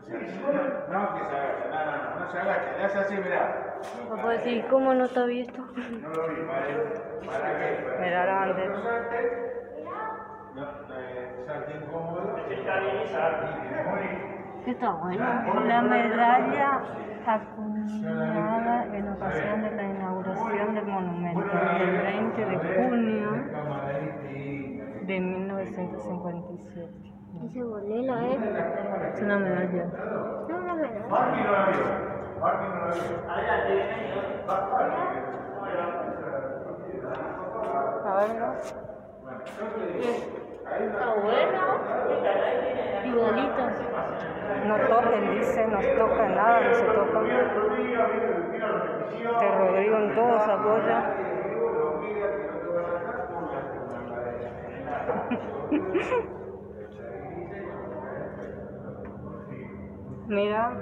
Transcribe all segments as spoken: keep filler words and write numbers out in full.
No, que se agache, no, no, no, no se agache, le hace así, mirá. Papá, sí, ¿cómo no está visto? No lo vi, para, para que... Mira la bandera. No salte, no, eh, salte incómodo. Está bien, salte. Está bueno. La medalla acuñada en ocasión de la inauguración del monumento el veinte de junio de mil novecientos cincuenta y siete. Ese bolela, ¿eh? Es una medalla. No, una medalla. Barbie no la vio. Barbie no la vio. A ver, ¿no? Está bueno. Igualito. No toquen, dice, no toca nada, no se toca. Que Rodrigo en todo se apoya. Mira.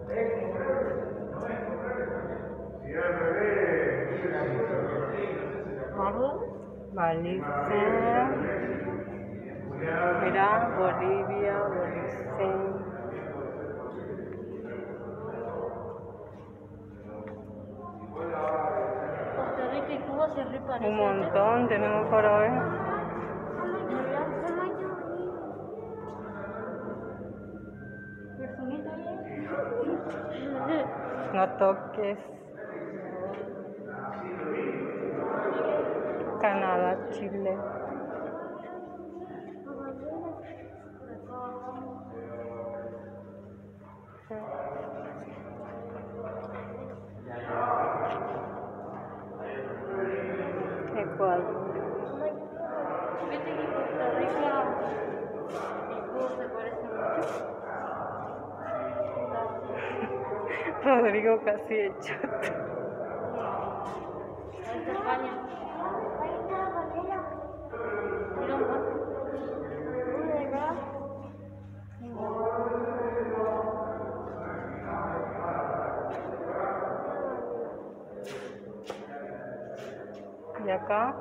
Belice. Mira, Bolivia, Belice. Costa Rica y Cuba se reparecen. Un montón tenemos para ver. No toques. Canadá, Chile. Ecuador. ¿Viste que Costa Rica y Cuba se parecen mucho? Rodrigo casi hecho. Ahí está España. Mira un poco. Y acá.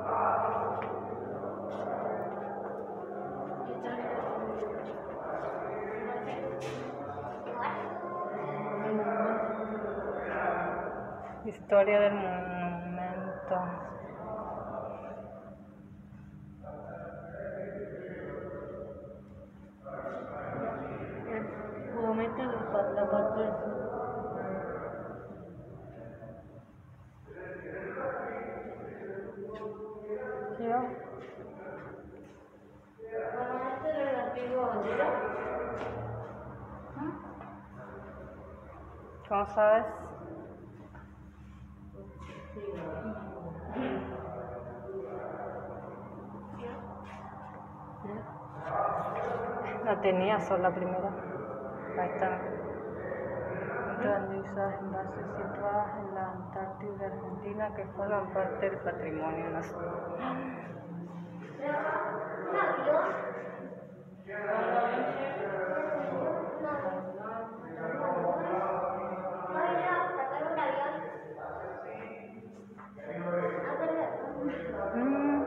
Historia del monumento. El monumento de la parte del sur. ¿Sí, va? Bueno, este era el antiguo bandera. ¿Cómo sabes? La tenía sola primero. Ahí está. Granizas envases situadas en la Antártida de Argentina que forman parte del patrimonio nacional. Mm.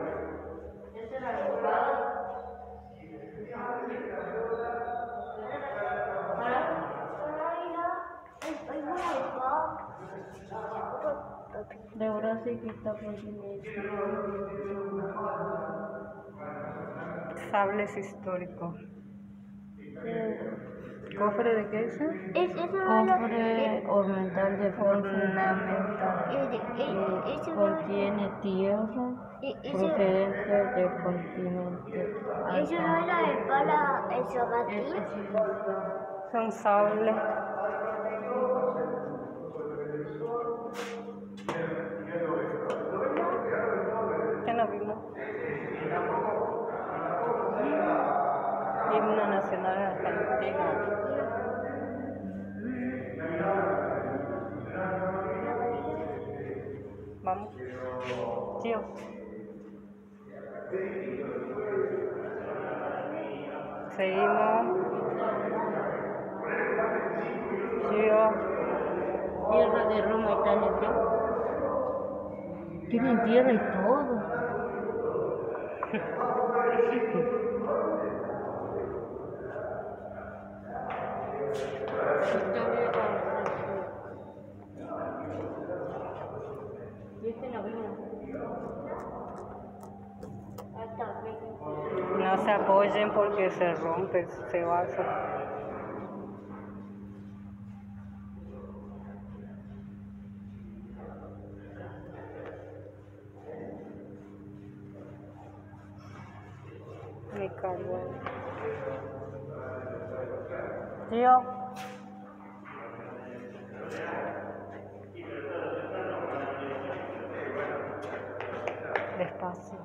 De Brasil que está por Sables históricos. ¿Cofre de qué es? Es, eso Cofre ornamental de ornamental. Ese Contiene tierra procedente del continente. ¿Eso no era el pala, el sobatín? Son sables. ¿Qué no vimos? Himno nacional argentino. Vamos. Tío. Seguimos. Tío. Tierra de Roma, Italia, ¿qué? Tienen tierra y todo. No se apoyen porque se rompe ese vaso. Me cargo. Tío. Despacio.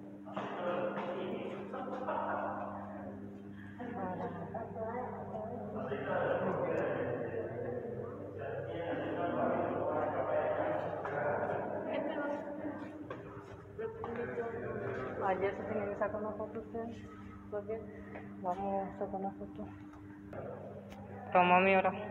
Ayer se tenía que sacar una foto ustedes. ¿Por qué? Vamos a sacar una foto. Toma mi hora.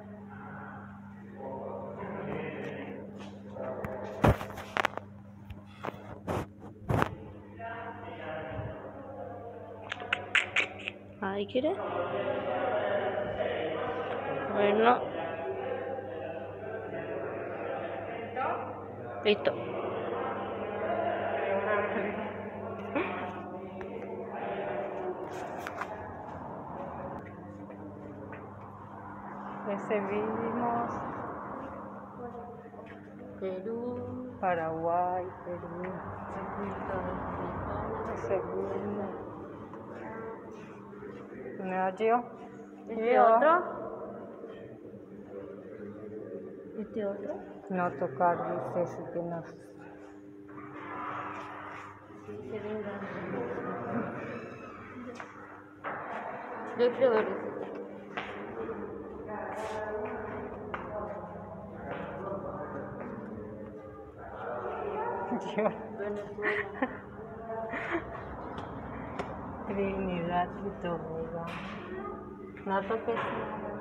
Ahí quieres. Bueno. Listo. Recibimos Perú, Paraguay, Perú, segundo. ¿Me da yo? ¿Este otro? ¿Este otro? No tocar, dice, si que no. Que venga. Yo quiero ver eso. Yo. Venezuela. Trinidad y Tobago. No toques nada.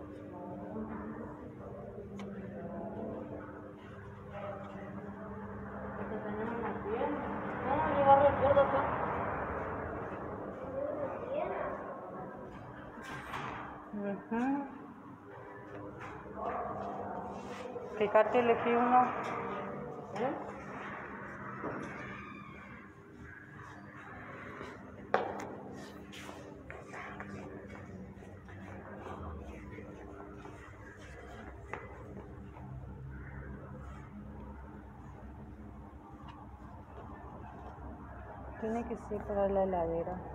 Porque tenemos una tienda. Vamos a llevar recuerdo acá. Uh-huh. Fíjate, elegí uno. ¿Eh? Tiene que ser para la heladera.